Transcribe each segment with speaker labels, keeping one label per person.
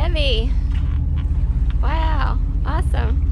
Speaker 1: heavy. Wow, awesome.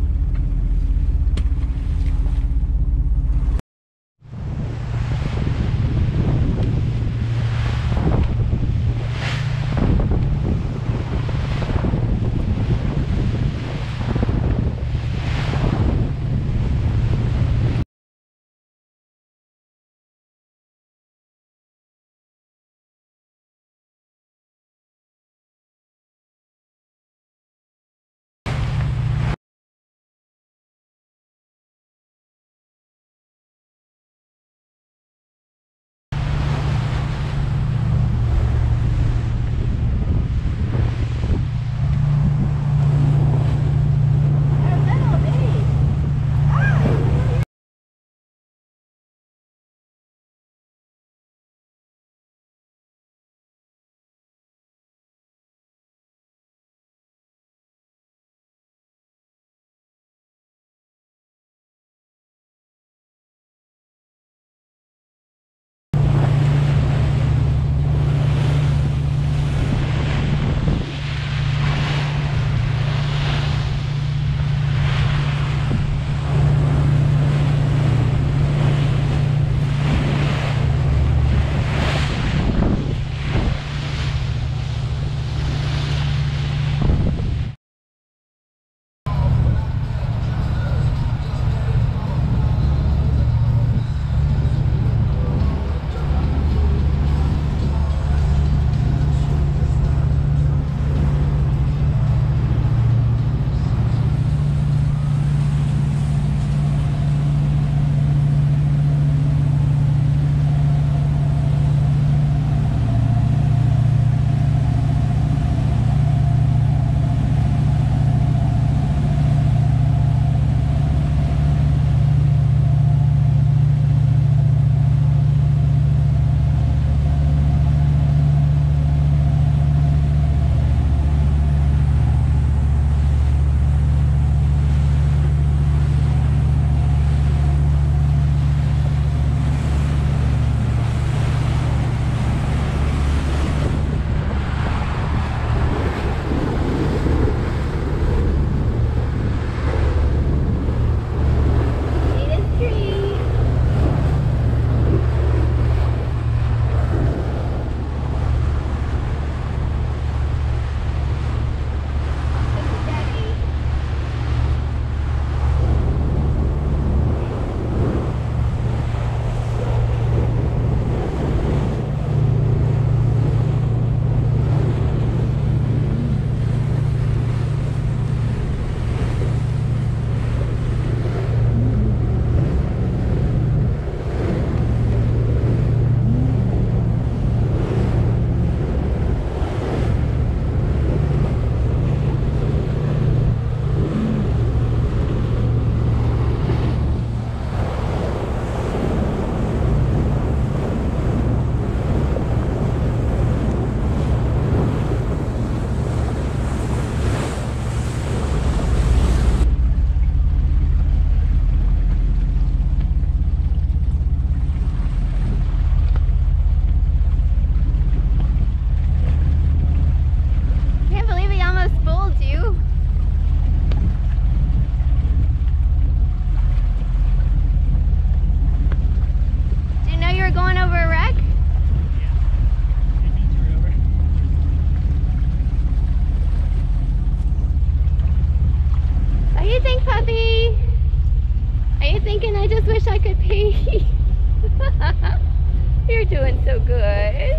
Speaker 1: You're doing so good.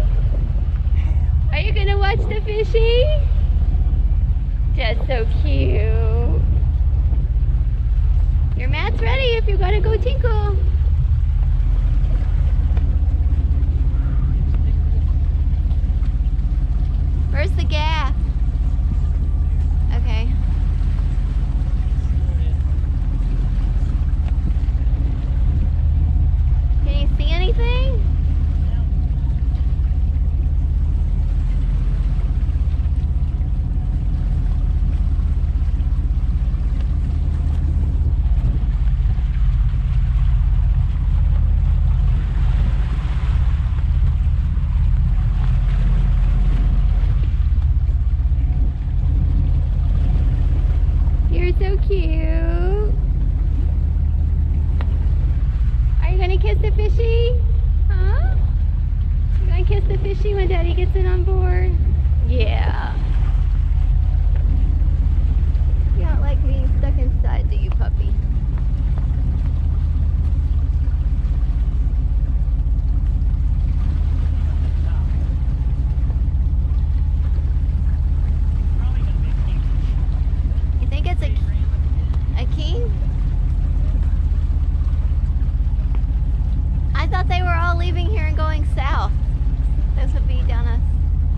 Speaker 1: Are you gonna watch the fishing? Just so cute. Your mat's ready if you're gonna go tinkle. Where's the gaff? Okay. Can you see anything? dancing on board? Yeah. You don't like being stuck inside, do you, puppy? You think it's a king? I thought they were all leaving here and going south. Those would be down a...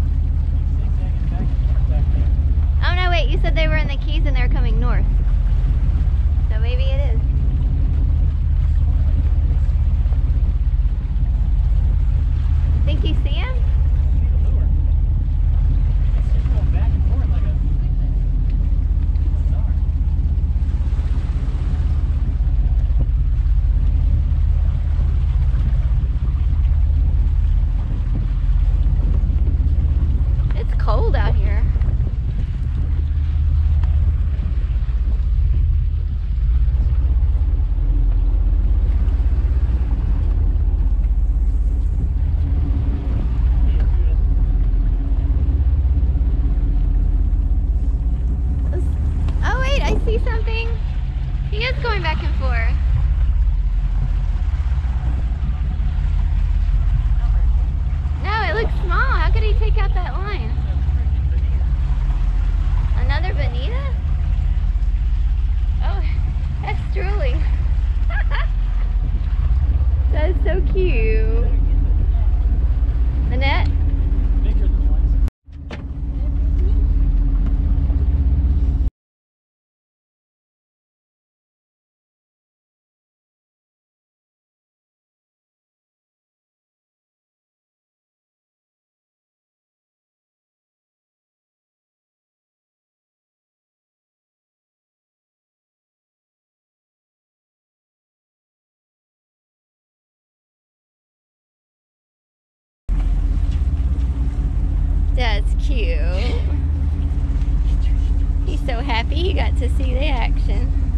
Speaker 1: Oh no, wait, you said they were in the Keys and they're coming north. So maybe it is. Think you see him? It's cold out here. Oh wait, I see something. He is going back and forth. No, it looks small. How could he take out that line? Another bonita? Oh, that's drooling. That is so cute. The net? That's cute. He's so happy he got to see the action.